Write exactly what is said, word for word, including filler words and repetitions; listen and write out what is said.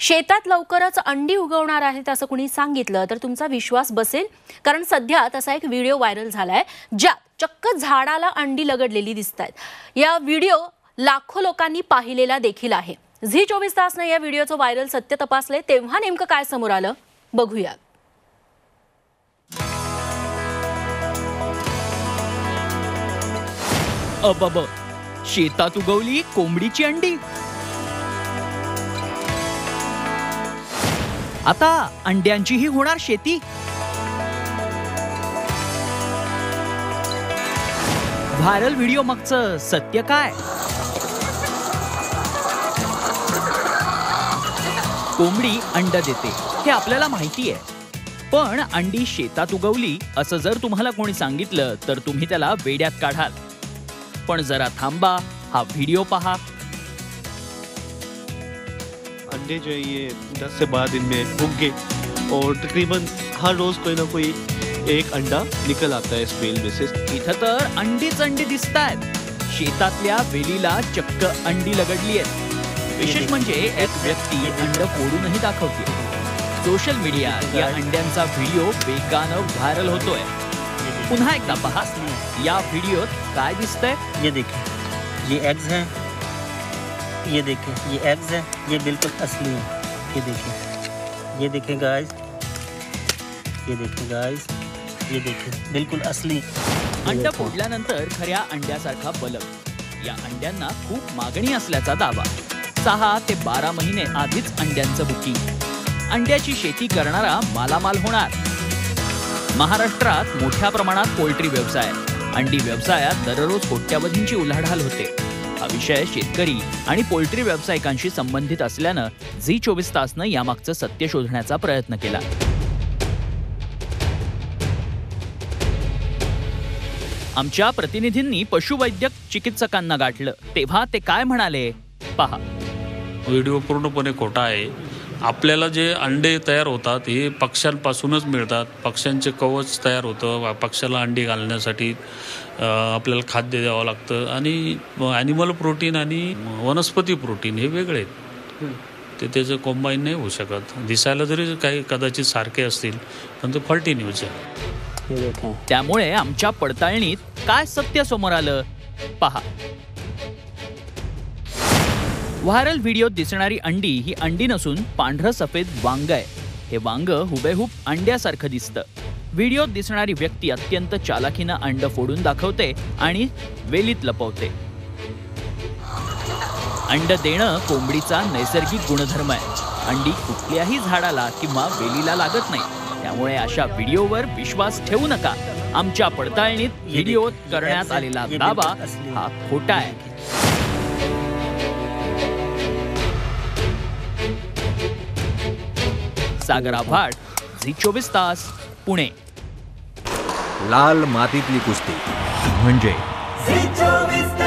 शेतात लवकरच अंडी उगवणार आहेत असं कुणी सांगितलं तर तुमचा विश्वास बसेल, कारण सध्या तसा एक व्हिडिओ व्हायरल झालाय ज्यात चक्क झाडाला अंडी लगडलेली दिसतायत। या व्हिडिओ लाखो लोकांनी पाहिलेला देखील आहे। झी चोवीस तासने या व्हिडिओचं व्हायरल सत्य तपासले, तेव्हा नेमकं काय समोर आलं बघूया। अबब, शेतात उगवली कोंबडीची अंडी। आता अंड्यांचीही होणार शेती। व्हायरल व्हिडिओ मागचं सत्य काय? कोंबडी अंड देते हे आपल्याला माहिती आहे, पण अंडी शेतात उगवली असं जर तुम्हाला कोणी सांगितलं तर तुम्ही त्याला वेड्यात काढाल। पण जरा थांबा, हा व्हिडिओ पहा। अंडे जो है ये दस से बारह दिन में उग गए और तकरीबन हर रोज कोई ना कोई एक अंडा निकल आता है इस बेल में से। इथं तर अंडीच अंडी दिसतायत। शेतातल्या वेलीला चक्क अंडी लगडली आहेत। विशेष म्हणजे एक व्यक्ती अंड फोडूनही दाखवते। सोशल मीडियात या अंड्यांचा व्हिडिओ वेगानं व्हायरल होतोय। पुन्हा एकदा पहा, या व्हिडिओत काय दिसतंय? ये देखिए, ये एग्स हैं। ये देखिए, ये एग्स हैं, ये बिल्कुल असली हैं। ये देखिए, ये देखिए गाइस, ये देखिए गाइस, ये देखिए बिल्कुल असली अंड फोडल्यानंतर खऱ्या अंड्यासारखा बलक। या अंड्यांना खूप मागणी असल्याचा दावा। सहा ते बारा महिने आधीच अंड्यांचं बुकिंग। अंड्याची शेती करणारा मालामाल होणार। महाराष्ट्रात मोठ्या प्रमाणात पोल्ट्री व्यवसाय, अंडी व्यवसायात दररोज कोट्यावधींची उलाढाल होते। हा विषय शेतकरी आणि पोल्ट्री व्यावसायिकांशी संबंधित असल्यानं झी चोवीस तासनं यामागचं सत्य शोधण्याचा प्रयत्न केला। आमच्या प्रतिनिधींनी पशुवैद्यक चिकित्सकांना गाठलं, तेव्हा ते काय म्हणाले पहा। व्हिडिओ पूर्णपणे खोटा आहे। आपल्याला जे अंडे तयार होतात हे पक्ष्यांपासूनच मिळतात। पक्ष्यांचे कवच तयार होतं। पक्ष्याला अंडी घालण्यासाठी आपल्याला खाद्य द्यावं लागतं आणि ॲनिमल प्रोटीन आणि वनस्पती प्रोटीन हे वेगळे आहेत। ते त्याचं कॉम्बाईन नाही होऊ शकत। दिसायला जरी काही कदाचित सारखे असतील पण ते फॉल्टी न्यूज आहे। त्यामुळे आमच्या पडताळणीत काय सत्य समोर आलं पहा। व्हायरल व्हिडिओत दिसणारी अंडी ही अंडी नसून पांढरं सफेद वांग आहे। हे वांग हुबेहूब अंड्यासारखं दिसतं। व्हिडिओत दिसणारी व्यक्ती अत्यंत चालाखीनं अंड फोडून दाखवते आणि वेलीत लपवते। अंड देणं कोंबडीचा नैसर्गिक गुणधर्म आहे। अंडी कुठल्याही झाडाला किंवा वेलीला लागत नाही, त्यामुळे अशा व्हिडिओवर विश्वास ठेवू नका। आमच्या पडताळणीत व्हिडिओत करण्यात आलेला दावा हा खोटा आहे। सागर आव्हाड, झी चोवीस तास, पुणे। लाल मातीतली कुस्ती म्हणजे झी चोवीस